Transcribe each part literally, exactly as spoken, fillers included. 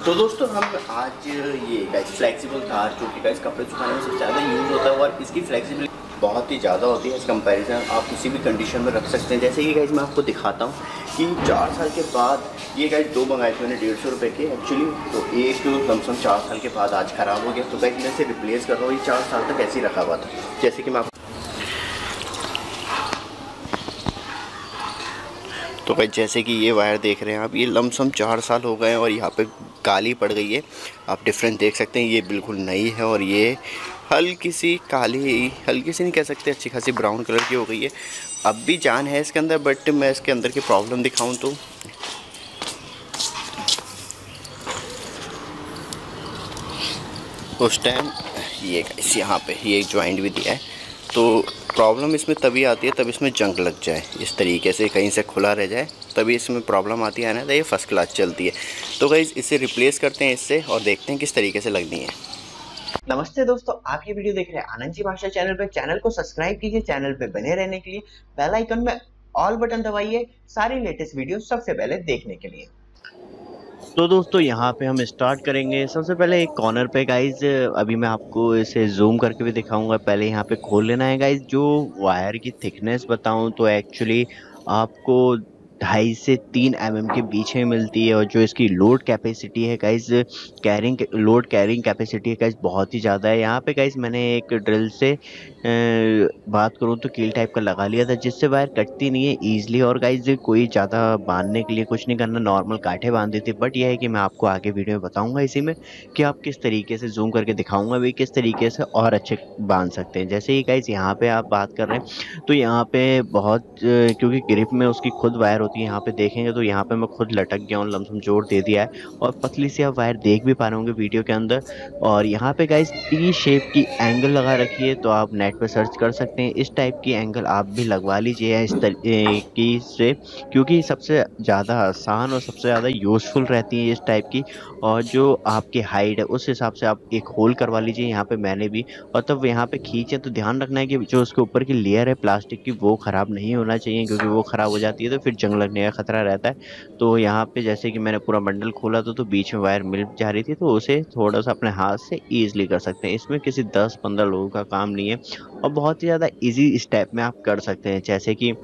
तो दोस्तों हम आज ये गाइस फ्लेक्सिबल तार जो कि गाइस कपड़े सुखाने में सबसे ज़्यादा यूज़ होता है और इसकी फ्लेक्सिबिलिटी बहुत ही ज़्यादा होती है। इस कंपैरिजन आप किसी भी कंडीशन में रख सकते हैं। जैसे कि गाइस मैं आपको दिखाता हूँ कि चार साल के बाद ये गाइस दो मंगाए थे मैंने डेढ़ सौ रुपये के एक्चुअली, तो एक लमसम चार साल के बाद आज ख़राब हो गया, तो गाइस मैं इसे रिप्लेस कर रहा हूँ। ये चार साल तक ऐसे ही रखा हुआ था। जैसे कि मैं तो भाई जैसे कि ये वायर देख रहे हैं आप, ये लमसम चार साल हो गए हैं और यहाँ पे काली पड़ गई है। आप डिफरेंस देख सकते हैं, ये बिल्कुल नई है और ये हल्की सी काली, हल्की सी नहीं कह सकते, अच्छी खासी ब्राउन कलर की हो गई है। अब भी जान है इसके अंदर, बट मैं इसके अंदर की प्रॉब्लम दिखाऊं तो उस टाइम ये इस यहाँ पे ये एक जॉइंट भी दिया है, तो प्रॉब्लम इसमें तभी आती है तब इसमें जंग लग जाए, इस तरीके से कहीं से खुला रह जाए तभी इसमें प्रॉब्लम आती है ना। तो ये फर्स्ट क्लास चलती है। तो गाइस इसे रिप्लेस करते हैं इससे और देखते हैं किस तरीके से लगनी है। नमस्ते दोस्तों, आप ये वीडियो देख रहे हैं आनंद जी भाषा चैनल पे। चैनल को सब्सक्राइब कीजिए। चैनल पे बने रहने के लिए बेल आइकन में ऑल बटन दबाइए, सारी लेटेस्ट वीडियो सबसे पहले देखने के लिए। तो दोस्तों यहाँ पे हम स्टार्ट करेंगे सबसे पहले एक कॉर्नर पे गाइज। अभी मैं आपको इसे जूम करके भी दिखाऊंगा। पहले यहाँ पे खोल लेना है गाइज। जो वायर की थिकनेस बताऊं तो एक्चुअली आपको ढाई से तीन एम एम के बीच में मिलती है और जो इसकी लोड कैपेसिटी है guys, carrying load carrying capacity है गाइज बहुत ही ज़्यादा है। यहाँ पे गाइज मैंने एक ड्रिल से ए, बात करूँ तो कील टाइप का लगा लिया था जिससे वायर कटती नहीं है ईजिली। और गाइज कोई ज़्यादा बांधने के लिए कुछ नहीं करना, नॉर्मल कांठे बांध दी थी। बट यह है कि मैं आपको आगे वीडियो में बताऊंगा इसी में कि आप किस तरीके से जूम करके दिखाऊंगा भी किस तरीके से और अच्छे बांध सकते हैं। जैसे ही गाइज यहाँ पे आप बात कर रहे हैं तो यहाँ पे बहुत क्योंकि ग्रिप में उसकी खुद वायर होती है, यहाँ पे देखेंगे तो यहाँ पे मैं खुद लटक गया हूँ, लमसम जोड़ दे दिया है और पतली सी आप वायर देख भी पा रहे होंगे वीडियो के अंदर। और यहाँ पे गाइज टी शेप की एंगल लगा रखी है, तो आप नेट पे सर्च कर सकते हैं। इस टाइप की एंगल आप भी लगवा लीजिए इस तरीके से, क्योंकि सबसे ज़्यादा आसान और सबसे ज़्यादा यूज़फुल रहती है इस टाइप की। और जो आपकी हाइट है उस हिसाब से आप एक होल करवा लीजिए यहाँ पे, मैंने भी। और तब यहाँ पे खींचे तो ध्यान रखना है कि जो उसके ऊपर की लेयर है प्लास्टिक की वो ख़राब नहीं होना चाहिए, क्योंकि वो ख़राब हो जाती है तो फिर जंग लगने का खतरा रहता है। तो यहाँ पे जैसे कि मैंने पूरा बंडल खोला तो, तो बीच में वायर मिल जा रही थी, तो उसे थोड़ा सा अपने हाथ से ईजिली कर सकते हैं। इसमें किसी दस पंद्रह लोगों का काम नहीं है और बहुत ही ज़्यादा ईजी स्टेप में आप कर सकते हैं। जैसे कि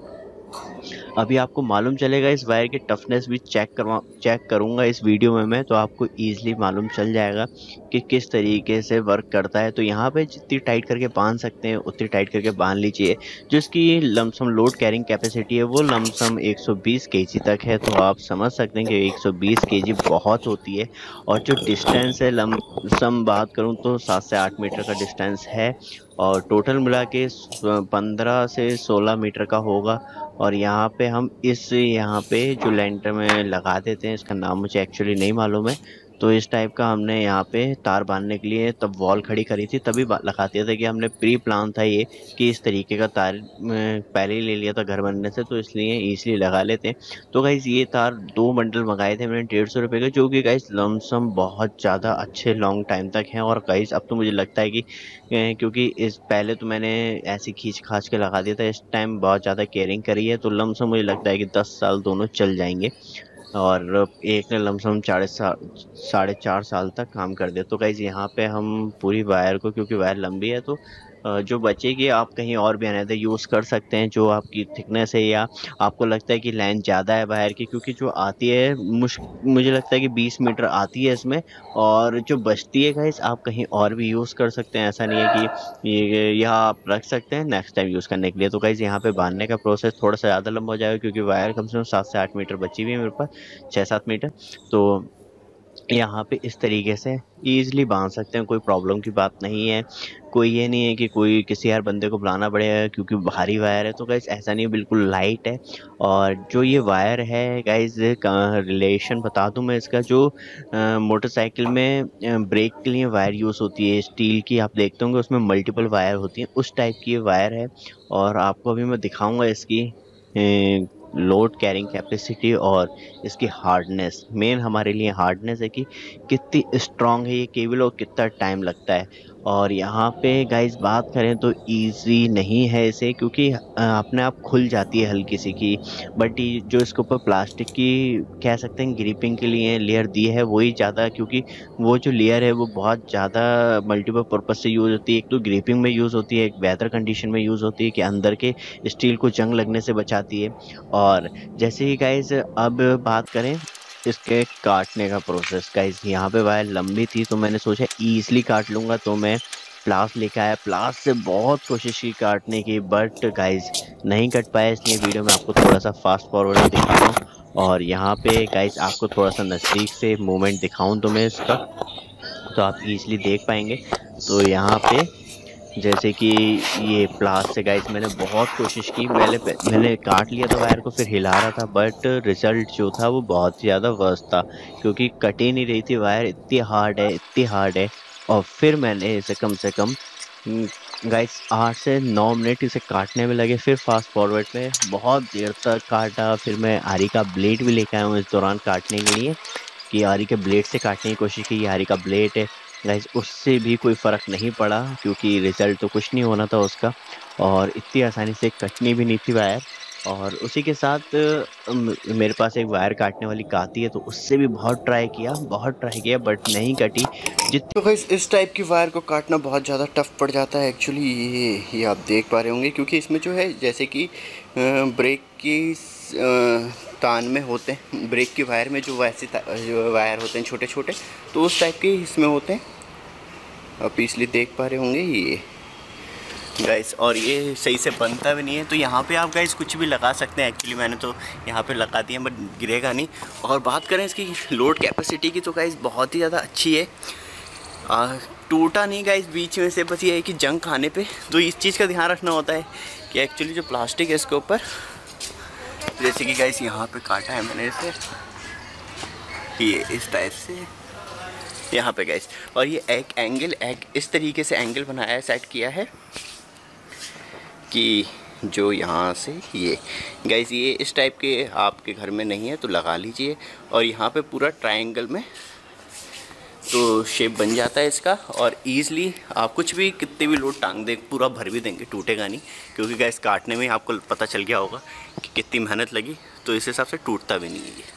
अभी आपको मालूम चलेगा, इस वायर की टफनेस भी चेक करवा चेक करूंगा इस वीडियो में मैं, तो आपको इजीली मालूम चल जाएगा कि किस तरीके से वर्क करता है। तो यहाँ पे जितनी टाइट करके बांध सकते हैं उतनी टाइट करके बांध लीजिए। जो इसकी लमसम लोड कैरिंग कैपेसिटी है वो लमसम एक सौ बीस केजी तक है, तो आप समझ सकते हैं कि एक सौ बीस केजी बहुत होती है। और जो डिस्टेंस है लमसम बात करूँ तो सात से आठ मीटर का डिस्टेंस है और टोटल मिला के पंद्रह से सोलह मीटर का होगा। और यहाँ पे हम इस यहाँ पे जो लेंटर में लगा देते हैं, इसका नाम मुझे एक्चुअली नहीं मालूम है, तो इस टाइप का हमने यहाँ पे तार बांधने के लिए तब वॉल खड़ी करी थी तभी लगा दिया था कि हमने प्री प्लान था ये कि इस तरीके का तार पहले ही ले लिया था घर बनने से, तो इसलिए इजीली लगा लेते हैं। तो गाइज ये तार दो बंडल मंगाए थे मैंने डेढ़ सौ रुपये के, जो कि गाइज लमसम बहुत ज़्यादा अच्छे लॉन्ग टाइम तक हैं। और गाइज अब तो मुझे लगता है कि क्योंकि इस पहले तो मैंने ऐसी खींच खाच के लगा दिया था, इस टाइम बहुत ज़्यादा केयरिंग करी है तो लमसम मुझे लगता है कि दस साल दोनों चल जाएंगे। और एक ने लमसम साढ़े साढ़े चार साल तक काम कर दिया। तो गाइज यहाँ पे हम पूरी वायर को, क्योंकि वायर लंबी है तो जो बचेगी आप कहीं और भी अनदर यूज़ कर सकते हैं जो आपकी थिकनेस है, या आपको लगता है कि लाइन ज़्यादा है वायर की, क्योंकि जो आती है मुझे लगता है कि बीस मीटर आती है इसमें, और जो बचती है गाइस आप कहीं और भी यूज़ कर सकते हैं। ऐसा नहीं है कि ये यह आप रख सकते हैं नेक्स्ट टाइम यूज़ करने के लिए। तो गाइस यहाँ पे बांधने का प्रोसेस थोड़ा सा ज़्यादा लंबा हो जाएगा, क्योंकि वायर कम से कम सात से आठ मीटर बची हुई है मेरे पास, छः सात मीटर। तो यहाँ पे इस तरीके से ईजिली बांध सकते हैं, कोई प्रॉब्लम की बात नहीं है। कोई ये नहीं है कि कोई किसी यार बंदे को बुलाना पड़ेगा क्योंकि भारी वायर है, तो गाइस ऐसा नहीं, बिल्कुल लाइट है। और जो ये वायर है गाइस रिलेशन बता दूं मैं इसका, जो मोटरसाइकिल में ब्रेक के लिए वायर यूज़ होती है स्टील की, आप देखते होंगे उसमें मल्टीपल वायर होती है, उस टाइप की ये वायर है। और आपको अभी मैं दिखाऊंगा इसकी लोड कैरिंग कैपेसिटी और इसकी हार्डनेस। मेन हमारे लिए हार्डनेस है कि कितनी स्ट्रांग है ये केबल और कितना टाइम लगता है। और यहाँ पे गाइस बात करें तो इजी नहीं है इसे, क्योंकि अपने आप खुल जाती है हल्की सी की। बट ये जो इसके ऊपर प्लास्टिक की कह सकते हैं ग्रिपिंग के लिए लेयर दी है वही ज़्यादा, क्योंकि वो जो लेयर है वो बहुत ज़्यादा मल्टीपल पर्पज से यूज़ होती है। एक तो ग्रिपिंग में यूज़ होती है, एक वेदर कंडीशन में यूज़ होती है कि अंदर के स्टील को जंग लगने से बचाती है। और जैसे ही गाइस अब बात करें इसके काटने का प्रोसेस, गाइस यहाँ पे वायर लंबी थी तो मैंने सोचा ईजिली काट लूँगा, तो मैं प्लास लेके आया। प्लास से बहुत कोशिश की काटने की, बट गाइस नहीं कट पाया, इसलिए वीडियो में आपको थोड़ा सा फास्ट फॉरवर्ड में दिखा रहा हूँ। और यहाँ पे गाइस आपको थोड़ा सा नज़दीक से मूवमेंट दिखाऊं तो मैं इसका, तो आप इजीली देख पाएंगे। तो यहाँ पे जैसे कि ये प्लास से गाइस मैंने बहुत कोशिश की, मैंने मैंने काट लिया था वायर को, फिर हिला रहा था, बट रिजल्ट जो था वो बहुत ज़्यादा वर्स्ट था, क्योंकि कट ही नहीं रही थी वायर। इतनी हार्ड है, इतनी हार्ड है। और फिर मैंने इसे कम से कम गाइस आठ से नौ मिनट इसे काटने में लगे। फिर फास्ट फॉरवर्ड में बहुत देर तक काटा। फिर मैं आरी का ब्लेड भी लेकर आया हूँ इस दौरान काटने के लिए, कि आरी के ब्लेड से काटने की कोशिश की। आरी का ब्लेड है गाइस, उससे भी कोई फ़र्क नहीं पड़ा, क्योंकि रिज़ल्ट तो कुछ नहीं होना था उसका। और इतनी आसानी से कटनी भी नहीं थी वायर। और उसी के साथ मेरे पास एक वायर काटने वाली काती है, तो उससे भी बहुत ट्राई किया, बहुत ट्राई किया, बट नहीं कटी। जित तो गाइस इस टाइप की वायर को काटना बहुत ज़्यादा टफ पड़ जाता है एक्चुअली। ये ये आप देख पा रहे होंगे, क्योंकि इसमें जो है जैसे कि ब्रेक की तान में होते हैं, ब्रेक की वायर में जो वैसे जो वायर होते हैं छोटे छोटे, तो उस टाइप के इसमें होते हैं। आप इसलिए देख पा रहे होंगे ये गाइस। और ये सही से बनता भी नहीं है, तो यहाँ पे आप गाइस कुछ भी लगा सकते हैं। एक्चुअली मैंने तो यहाँ पे लगा दिया, बट गिरेगा नहीं। और बात करें इसकी लोड कैपेसिटी की, तो गाइस बहुत ही ज़्यादा अच्छी है। आ, टूटा नहीं गाइस बीच में से, बस ये है कि जंग खाने पे, तो इस चीज़ का ध्यान रखना होता है कि एक्चुअली जो प्लास्टिक है इसके ऊपर, जैसे कि गाइस यहाँ पे काटा है मैंने इसे, ये इस टाइप से यहाँ पे गाइस। और ये एक एंगल एक इस तरीके से एंगल बनाया है, सेट किया है कि जो यहाँ से ये गाइस, ये इस टाइप के आपके घर में नहीं है तो लगा लीजिए। और यहाँ पे पूरा ट्रायंगल में तो शेप बन जाता है इसका। और ईज़िली आप कुछ भी कितने भी लोड टांग दें, पूरा भर भी देंगे, टूटेगा नहीं, क्योंकि गाइस काटने में आपको पता चल गया होगा कि कितनी मेहनत लगी, तो इस हिसाब से टूटता भी नहीं है।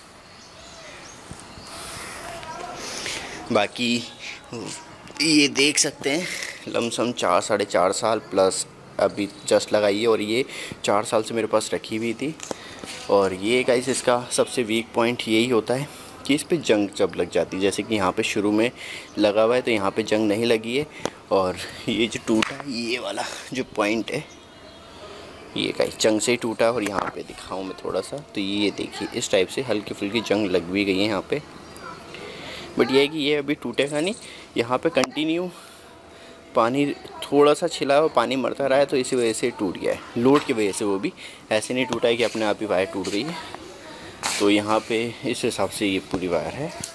बाकी ये देख सकते हैं लमसम चार साढ़े चार साल प्लस अभी जस्ट लगाई है, और ये चार साल से मेरे पास रखी हुई थी। और ये गाइस इसका सबसे वीक पॉइंट यही होता है कि इस पे जंग जब लग जाती है, जैसे कि यहाँ पे शुरू में लगा हुआ है तो यहाँ पे जंग नहीं लगी है। और ये जो टूटा है, ये वाला जो पॉइंट है ये गाइस जंग से ही टूटा। और यहाँ पे दिखाऊँ मैं थोड़ा सा, तो ये देखिए इस टाइप से हल्की फुल्की जंग लग भी गई है यहाँ पे। बट ये है कि ये अभी टूटेगा नहीं, यहाँ पे कंटिन्यू पानी थोड़ा सा छिला और पानी मरता रहा है, तो इसी वजह से टूट गया है, लोड की वजह से। वो भी ऐसे नहीं टूटा है कि अपने आप ही वायर टूट गई है। तो यहाँ पे इस हिसाब से ये पूरी वायर है।